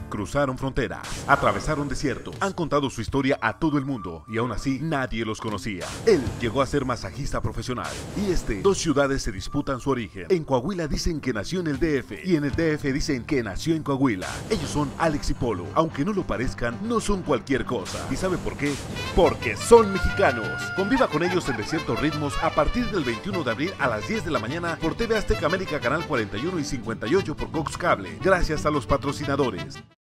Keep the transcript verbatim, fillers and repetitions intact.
cruzaron fronteras, atravesaron desiertos, han contado su historia a todo el mundo y aún así nadie los conocía. Él llegó a ser masajista profesional y este, dos ciudades se disputan su origen. En Coahuila dicen que nació en el D F y en el D F dicen que nació en Coahuila. Ellos son Alex y Polo, aunque no lo parezcan, no son cualquier cosa. ¿Y sabe por qué? Porque son mexicanos. Conviva con ellos en Desiertos Ritmos a partir del veintiuno de abril a las diez de la mañana por T V Azteca América Canal cuarenta y uno y cincuenta y ocho por Cox Cable. Gracias a los patrocinadores.